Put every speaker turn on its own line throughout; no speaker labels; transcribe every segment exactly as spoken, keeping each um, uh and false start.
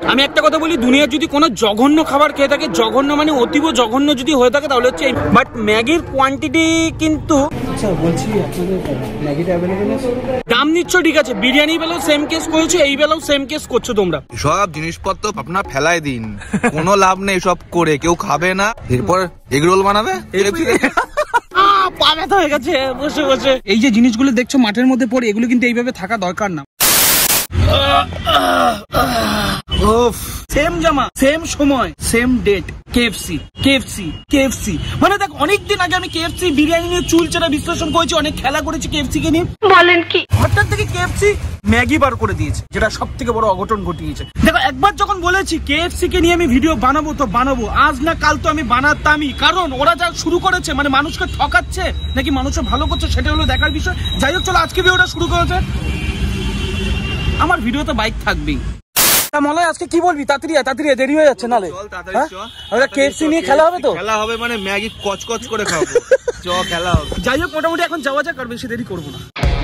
আমি একটা কথা বলি, দুনিয়ার যদি কোনো জঘন্য খাবার খেয়ে থাকে, জঘন্য মানে অতীব জঘন্য যদি হয়ে থাকে তাহলে হচ্ছে এই। বাট ম্যাগির কোয়ান্টিটি কিন্তু
আচ্ছা বলছি আপনাদের ম্যাগিটা অ্যাভেলেবল আছে?
দাম নিচ্ছ ঠিক আছে, বিরিয়ানি বেলাও সেম কেস করেছো, এই বেলাও সেম কেস করছো তোমরা।
সব জিনিসপত্র আপনার ফেলাই দিন, কোনো লাভ নেই সব করে, কেউ খাবে না। এরপর এগ রোল বানাবে,
পা ব্যথা হয়ে গেছে বসে বসে। এই যে জিনিসগুলো দেখছো মাঠের মধ্যে পড়ে, এগুলো কিন্তু এইভাবে থাকা দরকার না। সেম জামা, সেম সময়, same date, KFC KFC KFC. মানে দেখ, অনেকদিন আগে আমি কেএফসি বিরিয়ানি নিয়ে চুলচেরা বিশ্লেষণ করেছি, অনেক খেলা করেছি কেএফসি কে নিয়ে। বলেন কি? হঠাৎ থেকে কেএফসি ম্যাগি বার করে দিয়েছে, যেটা সব থেকে বড় অঘটন ঘটিয়েছে। দেখো, একবার যখন বলেছি কেএফসি কে নিয়ে আমি ভিডিও বানাবো তো বানাবো, আজ না কাল তো আমি বানাতামই। কারণ ওরা যা শুরু করেছে, মানে মানুষকে ঠকাচ্ছে নাকি মানুষের ভালো করছে, সেটা হলো দেখার বিষয়। যাই হোক, চলো আজকে ভিডিওটা শুরু করেছে। আমার ভিডিওতে বাইক থাকবেই। মলয়, আজকে কি বলবি? তাড়াতাড়ি তাড়াতাড়ি, দেরি হয়ে যাচ্ছে নালে। কেএফসি নিয়ে খেলা হবে তো?
খেলা হবে মানে ম্যাগি কচকচ করে খাবো। চ খেলা হবে।
যাই হোক, মোটামুটি এখন যাওয়া যাক, আর বেশি দেরি করবো না।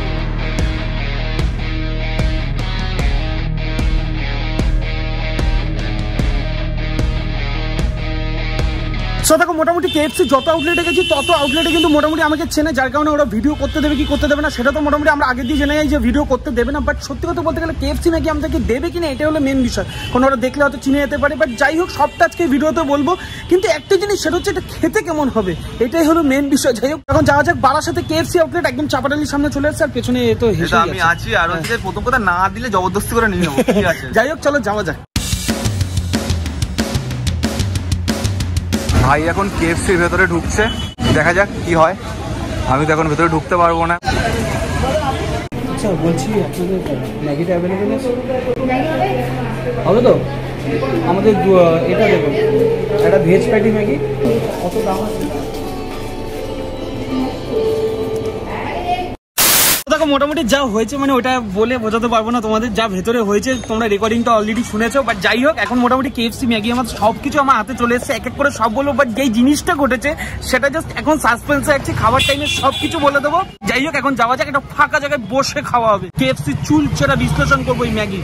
দেখো, মোটামুটি কেএফসি যত আউটলেটে গেছি তত আউটলেটে কিন্তু মোটামুটি আমাকে চেনে, যার কারণে ওরা ভিডিও করতে দেবে কি করতে দেবে না সেটা তো মোটামুটি আমরা আগে দিয়ে জেনে যাই যে ভিডিও করতে দেবে না। বাট সত্যি কথা বলতে গেলে কেএফসি নাকি আমাদেরকে দেবে কিনা এটা হলো মেন বিষয়, কারণ ওরা দেখলে হয়তো চিনে যেতে পারে। বাট যাই হোক, সবটা আজকে ভিডিওতে বলবো, কিন্তু একটা জিনিস সেটা হচ্ছে এটা খেতে কেমন হবে, এটাই হলো মেন বিষয়। যাই হোক, এখন যাওয়া যাক বারাসাতে কেএফসি আউটলেট, একদম চাপাটালির সামনে চলে আসছে, আর পেছনে তো
আমি আছি। আর হচ্ছে প্রথম কথা, না দিলে জবরদস্তি করে নিয়ে নেবো।
যাই হোক, চলো যাওয়া যাক।
ভাই এখন কেএফসির ভেতরে ঢুকছে, দেখা যাক কি হয়। আমি তো এখন ভেতরে ঢুকতে পারবো না।
আচ্ছা বলছি আপনাদের ম্যাগিটা অ্যাভেলেবল আছে? হবে তো? আমাদের এটা দেখুন, একটা ভেজ প্যাটি ম্যাগি, কত দাম আছে?
দেখো, মোটামুটি যা হয়েছে মানে ওটা বলে বোঝাতে পারবো না তোমাদের, যা ভেতরে হয়েছে তোমরা রেকর্ডিংটা অলরেডি শুনেছো। বাট যাই হোক, এখন মোটামুটি কেএফসি ম্যাগি আমার সবকিছু আমার হাতে চলে এসেছে, এক এক করে সব বলবো। বাট যেই জিনিসটা ঘটেছে সেটা জাস্ট এখন সাসপেন্সে আছে, খাবার টাইমে সবকিছু বলে দেবো। যাই হোক, এখন যাওয়া যাক, একটা ফাঁকা জায়গায় বসে খাওয়া হবে, কেএফসি চুল ছেড়া বিশ্লেষণ করবো এই ম্যাগি।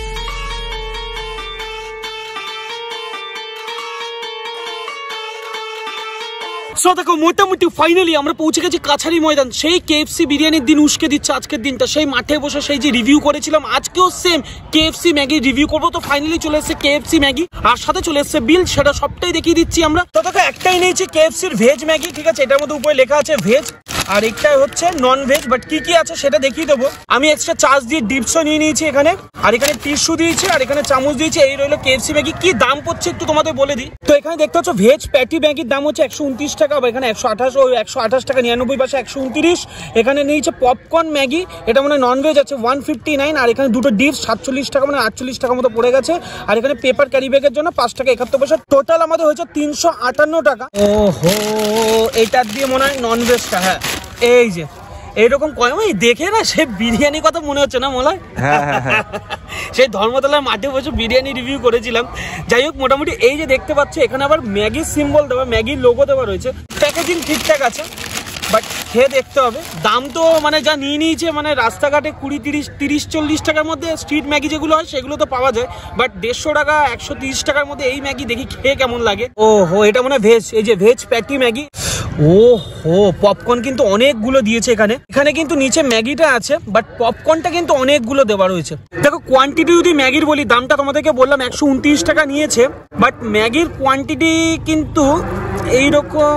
সো দেখো, মোটামুটি ফাইনালি আমরা পৌঁছে গেছি কাছারি ময়দান। সেই কেএফসি বিরিয়ানির দিন উস্কে দিচ্ছে আজকের দিনটা, সেই মাঠে বসে সেই যে রিভিউ করেছিলাম, আজকেও সেম কেএফসি ম্যাগি রিভিউ করবো। তো ফাইনালি চলে এসেছে কেএফসি ম্যাগি, আর সাথে চলে এসেছে বিল, সেটা সবটাই দেখিয়ে দিচ্ছি আমরা। তো দেখো, একটাই নিয়েছি কেএফসির ভেজ ম্যাগি, ঠিক আছে, এটার মধ্যে উপরে লেখা আছে ভেজ, আর একটাই হচ্ছে নন ভেজ। বাট কি কি আছে সেটা দেখিয়ে দেবো। আমি এক্সট্রা চার্জ দিয়ে ডিপসও নিয়ে নিয়েছি এখানে, আর এখানে টিস্যু দিয়েছি, আর এখানে চামচ দিয়েছি। এই রইলো কেএফসি ম্যাগি। কি দাম পড়ছে একটু তোমাদের বলে দিই। তো এখানে দেখতে পাচ্ছ ভেজ প্যাটি ম্যাগির দাম হচ্ছে একশো উনত্রিশ টাকা, আবার এখানে একশো আঠাশ ওই একশো আঠাশ টাকা নিরানব্বই পাশে একশো উনত্রিশ। এখানে নিয়েছে পপকর্ন ম্যাগি, এটা মানে নন ভেজ আছে ওয়ান ফিফটি নাইন, আর এখানে দুটো ডিপস সাতচল্লিশ টাকা, মানে আটচল্লিশ টাকা মতো পড়ে গেছে। আর এখানে পেপার ক্যারি ব্যাগের জন্য পাঁচ টাকা একাত্তর পয়সা, টোটাল আমাদের হয়েছে তিনশো আটান্ন টাকা। ওহো, এইটার দিয়ে মনে হয় নন ভেজটা, হ্যাঁ এই যে এইরকম কয় দেখে না সে বিরিয়ানি কথা মনে হচ্ছে না মলায়? সেই ধর্মতলার মাঠে বসে বিরিয়ানি রিভিউ করেছিলাম। যাই হোক, মোটামুটি এই যে দেখতে পাচ্ছ, এখানে আবার ম্যাগির সিম্বল দেওয়া, ম্যাগির লোগো দেওয়া রয়েছে। প্যাকেজিং ঠিকঠাক আছে, বাট খেয়ে দেখতে হবে। দাম তো মানে যা নিয়ে নিয়েছে, মানে রাস্তাঘাটে কুড়ি তিরিশ তিরিশ চল্লিশ টাকার মধ্যে স্ট্রিট ম্যাগি যেগুলো হয় সেগুলো তো পাওয়া যায়, বাট দেড়শো টাকা একশো তিরিশ টাকার মধ্যে এই ম্যাগি দেখি খেয়ে কেমন লাগে। ও হো, এটা মনে হয় ভেজ, এই যে ভেজ প্যাটি ম্যাগি। ও হো, পপকর্ন কিন্তু অনেকগুলো দিয়েছে এখানে। এখানে কিন্তু নিচে ম্যাগিটা আছে, বাট পপকর্নটা কিন্তু অনেকগুলো দেওয়া রয়েছে। দেখো, কোয়ান্টিটি যদি ম্যাগির বলি, দামটা তোমাদেরকে বললাম একশো উনত্রিশ টাকা নিয়েছে, বাট ম্যাগির কোয়ান্টিটি কিন্তু এইরকম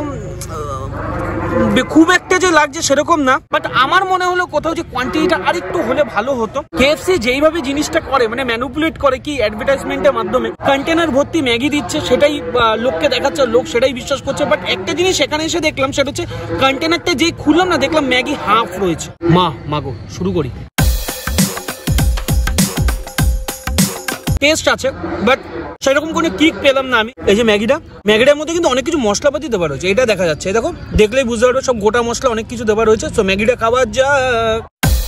খুব একটা যে লাগছে সেরকম না। বাট আমার মনে হলো কোথাও যে কোয়ান্টিটিটা আর একটু হলে ভালো হতো। কেএফসি যেইভাবে জিনিসটা করে, মানে ম্যানুপুলেট করে কি অ্যাডভার্টাইজমেন্টের মাধ্যমে কন্টেনার ভর্তি ম্যাগি দিচ্ছে, সেটাই লোককে দেখাচ্ছে, লোক সেটাই বিশ্বাস করছে। বাট একটা জিনিস এখানে এসে দেখলাম, সেটা হচ্ছে কন্টেনারটা যেই খুললাম না, দেখলাম ম্যাগি হাফ রয়েছে। মা মাগো, শুরু করি। টেস্ট আছে, বাট সেরকম কোনো কিক পেলাম না আমি। এই যে ম্যাগিটা, ম্যাগিটার মধ্যে কিন্তু অনেক কিছু মশলাপাতি দেওয়া রয়েছে, এটা দেখা যাচ্ছে। দেখো, দেখলেই বুঝতে পারবে সব গোটা মশলা অনেক কিছু দেওয়া রয়েছে। তো ম্যাগিটা খাবার যাক।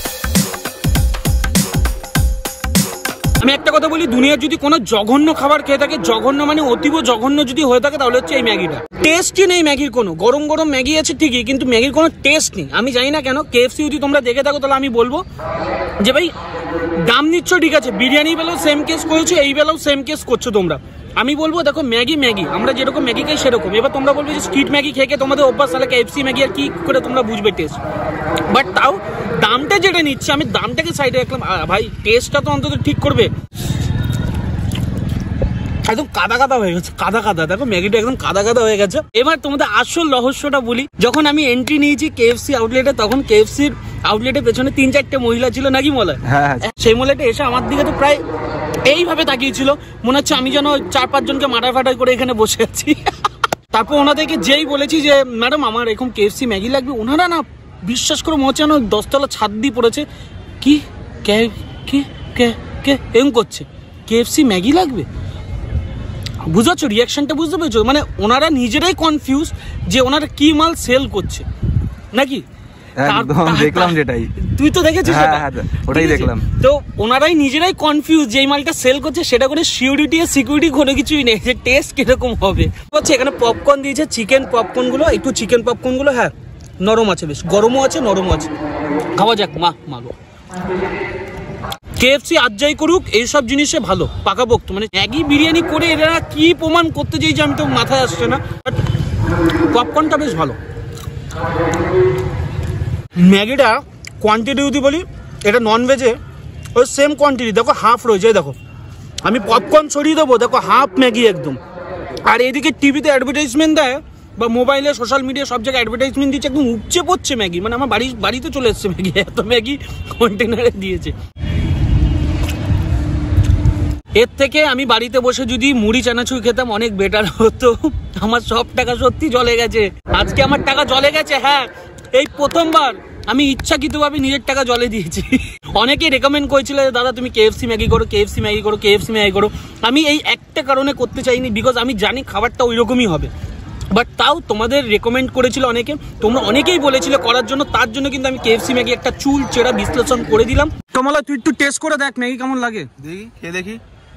আমি একটা কথা বলি, দুনিয়ার যদি কোনো জঘন্য খাবার খেয়ে থাকে, জঘন্য মানে অতীব জঘন্য যদি হয়ে থাকে, তাহলে হচ্ছে এই ম্যাগিটা। টেস্টই নেই ম্যাগির কোনো। গরম গরম ম্যাগি আছে ঠিকই, কিন্তু ম্যাগির কোনো টেস্ট নেই। আমি জানি না কেন। কেএফসি যদি তোমরা দেখে থাকো তাহলে আমি বলবো যে ভাই দাম নিচ্ছ ঠিক আছে, বিরিয়ানি বেলাও সেম কেস করেছো, এই বেলাও সেম কেস করছো তোমরা। আমি বলবো দেখো ম্যাগি ম্যাগি আমরা যেরকম ম্যাগি খাই সেরকম। এবার তোমরা বলবে যে স্ট্রিট ম্যাগি খেয়ে তোমাদের অভ্যাস, তাহলে কেএফসি ম্যাগি আর কি করে তোমরা বুঝবে টেস্ট। বাট তাও দামটা যেটা নিচ্ছে আমি দামটাকে সাইডে রাখলাম, ভাই টেস্টটা তো অন্তত ঠিক করবে। একদম কাদা কাদা হয়ে গেছে, কাদা কাদা। দেখো ম্যাগিটা একদম কাদা কাদা হয়ে গেছে। এবার তোমাদের আসল রহস্যটা বলি, যখন আমি এন্ট্রি নিয়েছি কেএফসি আউটলেটে তখন কেএফসির আউটলেটের পেছনে তিন চারটে মহিলা ছিল নাকি মলে, সেই মহিলাটা এসে আমার দিকে তো প্রায় এইভাবে তাকিয়েছিল, মনে হচ্ছে আমি যেন চার পাঁচ জনকে মাটার ফাটার করে এখানে বসে আছি। তারপর ওনাদেরকে যেই বলেছি যে ম্যাডাম আমার এরকম কেএফসি ম্যাগি লাগবে, ওনারা না বিশ্বাস করে মনে হচ্ছে যেন দশতলা ছাদ দিয়ে পড়েছে। কি কে কে কে কে এরকম করছে, কেএফসি ম্যাগি লাগবে? বুঝাচ্ছ রিয়াকশনটা, বুঝতে পেরেছো? মানে ওনারা নিজেরাই কনফিউজ যে ওনারা কি মাল সেল করছে নাকি।
দেখলাম যেটাই,
তুই তো দেখেছিস
ওটাই দেখলাম।
তো ওনারাই নিজেরাই কনফিউজ যে এই মালটা সেল করছে, সেটা করে সিকিউরিটি আর সিকিউরিটি কোনো কিছুই নেই যে টেস্ট কিরকম হবে। হচ্ছে এখানে পপকর্ন দিয়েছে, চিকেন পপকর্ন গুলো, একটু চিকেন পপকর্ন গুলো হ্যাঁ নরম আছে, বেশ গরমও আছে নরমও আছে, খাওয়া যাক। মা মাগো কেএফসি আজ যাই করুক এইসব জিনিসে ভালো পাকাপোক্ত। মানে ম্যাগি বিরিয়ানি করে এরা কি প্রমাণ করতে চাইছে আমি তো মাথায় আসছে না। বাট পপকর্নটা বেশ ভালো। ম্যাগিটা কোয়ান্টিটি যদি বলি, এটা নন ভেজে ওই সেম কোয়ান্টিটি, দেখো হাফ রয়েছে, দেখো আমি পপকর্ন ছড়িয়ে দেবো, দেখো হাফ ম্যাগি একদম। আর এইদিকে টিভিতে অ্যাডভার্টাইজমেন্ট দেয় বা মোবাইলে সোশ্যাল মিডিয়া সব জায়গায় অ্যাডভার্টাইজমেন্ট দিচ্ছে, একদম উপচে পড়ছে ম্যাগি। মানে আমার বাড়ি বাড়িতে চলে এসছে ম্যাগি, এত ম্যাগি কন্টেনারে দিয়েছে। এর থেকে আমি বাড়িতে বসে যদি মুড়ি চানাচুর খেতাম অনেক বেটার হতো। আমার সব টাকা সত্যি জলে গেছে আজকে, আমার টাকা জলে গেছে। হ্যাঁ এই প্রথমবার আমি ইচ্ছাকৃতভাবে নিজের টাকা জলে দিয়েছি। অনেকে রেকমেন্ড করেছিল দাদা তুমি কেএফসি ম্যাগি করো, কেএফসি ম্যাগি করো, কেএফসি ম্যাগি করো। আমি এই একটা কারণে করতে চাইনি, বিকজ আমি জানি খাবারটা ওই রকমই হবে। বাট তাও তোমাদের রেকমেন্ড করেছিল অনেকে, তোমরা অনেকেই বলেছিলে করার জন্য, তার জন্য কিন্তু আমি কেএফসি ম্যাগি একটা চুল চেরা বিশ্লেষণ করে দিলাম। কমলা তুই একটু টেস্ট করে দেখ ম্যাগি কেমন লাগে।
দেখি খেয়ে দেখি।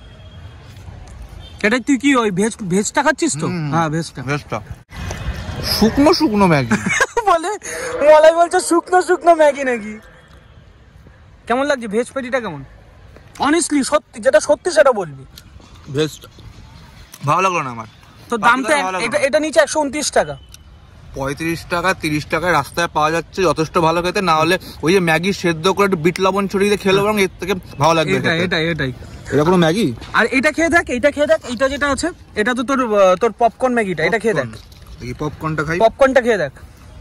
এটা তুই কি ওই ভেজ ভেজটা খাচ্ছিস তো? হ্যাঁ ভেজটা
ভেজটা শুকনো শুকনো ম্যাগি
বলে মলাই বলছে শুকনো শুকনো ম্যাগি নাকি। কেমন লাগছে ভেজ প্যাটিটা কেমন? অনেস্টলি সত্যি যেটা সত্যি সেটা বলবি।
ভেজটা ভালো লাগলো না আমার।
তো দামটা এটা এটা নিচে একশো উনত্রিশ টাকা।
পঁয়ত্রিশ টাকা তিরিশ টাকায় রাস্তায় পাওয়া যাচ্ছে যথেষ্ট ভালো খেতে। না হলে ওই যে ম্যাগি সেদ্ধ করে একটু বিট লবণ ছড়িয়ে খেলে বরং এর থেকে ভালো লাগবে।
এটাই এটাই
এটা কোনো ম্যাগি। আর
এটা খেয়ে দেখ, এটা খেয়ে দেখ, এটা যেটা আছে এটা তো তোর তোর পপকর্ন ম্যাগিটা, এটা খেয়ে দেখ।
এই পপকর্নটা খাই,
পপকর্নটা খেয়ে দেখ।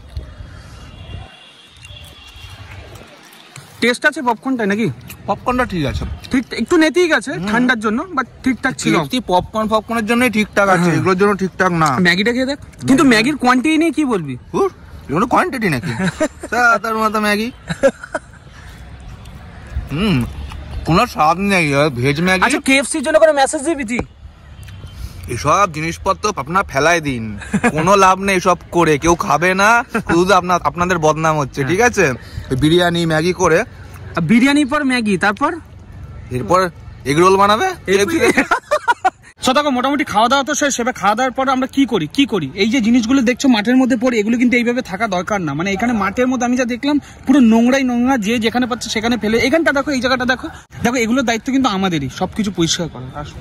টেস্ট আছে পপকর্নটা নাকি?
পপকর্নটা ঠিক আছে,
ঠিক একটু নেতিক আছে ঠান্ডার জন্য, বাট ঠিকঠাক ছিল।
পপকর্ন পপকর্নের জন্যই ঠিকঠাক আছে, এগুলোর জন্য ঠিকঠাক না।
ম্যাগিটা খেয়ে দেখ, কিন্তু ম্যাগির কোয়ান্টিটি নিয়ে কি বলবি?
এগুলো কোয়ান্টিটি নাকি তার মতো ম্যাগি? হুম কোনো স্বাদ নেই ভেজ ম্যাগি।
আচ্ছা কেএফসির জন্য কোনো মেসেজ দিবি তুই?
এসব জিনিসপত্র আপনার ফেলাই দিন, কোনো লাভ নেই এসব করে, কেউ খাবে না, শুধু আপনার আপনাদের বদনাম হচ্ছে। ঠিক আছে বিরিয়ানি ম্যাগি করে,
বিরিয়ানি পর ম্যাগি, তারপর
এরপর এগ রোল বানাবে।
দেখো মোটামুটি খাওয়া দাওয়া তো শেষ। এবার খাওয়া দাওয়ার পর আমরা কি করি কি করি এই যে জিনিসগুলো দেখছো মাঠের মধ্যে পড়ে, এগুলো কিন্তু এইভাবে থাকা দরকার না। মানে এখানে মাঠের মধ্যে আমি যা দেখলাম পুরো নোংরাই নোংরা, যে যেখানে পাচ্ছে সেখানে ফেলে। এখানটা দেখো, এই জায়গাটা দেখো, দেখো এগুলোর দায়িত্ব কিন্তু আমাদেরই সবকিছু পরিষ্কার করা। আসো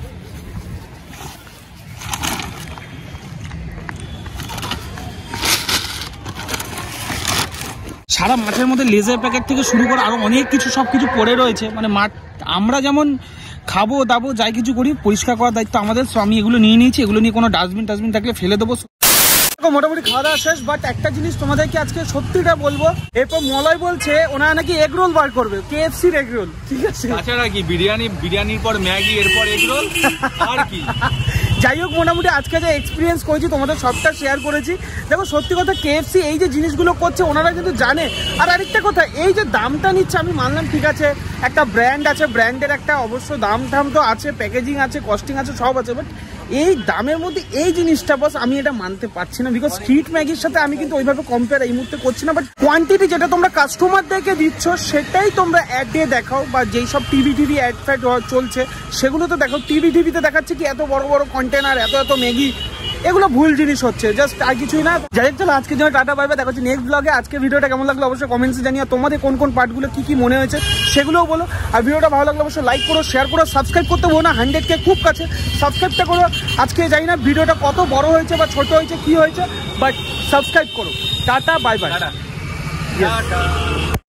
সারা মাঠের মধ্যে লেজার প্যাকেট থেকে শুরু করে আরো অনেক কিছু সবকিছু পড়ে রয়েছে। মানে মাঠ আমরা যেমন খাবো দাবো যাই কিছু করি, পরিষ্কার করার দায়িত্ব আমাদের। সো আমি এগুলো নিয়ে নিয়েছি, এগুলো নিয়ে কোনো ডাস্টবিন টাস্টবিন থাকলে ফেলে দেবো। মোটামুটি খাওয়া দাওয়া শেষ। বাট একটা জিনিস তোমাদেরকে আজকে সত্যিটা বলবো, এরপর মলয় বলছে ওনারা নাকি এগ রোল বার করবে, কেএফসির এগ রোল। ঠিক আছে,
তাছাড়া কি বিরিয়ানি, বিরিয়ানির পর ম্যাগি, এরপর এগ রোল আর কি।
যাই হোক মোটামুটি আজকে যে এক্সপিরিয়েন্স করেছি তোমাদের সবটা শেয়ার করেছি। দেখো সত্যি কথা কেএফসি এই যে জিনিসগুলো করছে ওনারা কিন্তু জানে। আর আরেকটা কথা, এই যে দামটা নিচ্ছে আমি মানলাম ঠিক আছে, একটা ব্র্যান্ড আছে, ব্র্যান্ডের একটা অবশ্য দাম টাম তো আছে, প্যাকেজিং আছে, কস্টিং আছে, সব আছে। বাট এই দামের মধ্যে এই জিনিসটা বস আমি এটা মানতে পারছি না, বিকজ স্ট্রিট ম্যাগির সাথে আমি কিন্তু ওইভাবে কম্পেয়ার এই মুহূর্তে করছি না। বাট কোয়ান্টিটি যেটা তোমরা কাস্টমারদেরকে দিচ্ছ সেটাই তোমরা অ্যাড দিয়ে দেখাও, বা যেই সব টিভি টিভি অ্যাড ফ্যাড চলছে সেগুলো তো দেখো। টিভি টিভিতে দেখাচ্ছে কি এত বড় বড় কন্টেনার, এত এত ম্যাগি, এগুলো ভুল জিনিস হচ্ছে, জাস্ট আর কিছুই না। যাই হোক চলো আজকের জন্য টাটা বাই বাই, দেখা হচ্ছে নেক্সট ব্লগে। আজকে ভিডিওটা কেমন লাগলো অবশ্যই কমেন্টসে জানিয়ে, তোমাদের কোন কোন পার্টগুলো কি কি মনে হয়েছে সেগুলোও বলো। আর ভিডিওটা ভালো লাগলে অবশ্যই লাইক করো, শেয়ার করো, সাবস্ক্রাইব করতে বলো না, হান্ড্রেড কে খুব কাছে, সাবস্ক্রাইবটা করো। আজকে জানি না ভিডিওটা কত বড় হয়েছে বা ছোট হয়েছে কি হয়েছে, বাট সাবস্ক্রাইব করো। Tata bye by.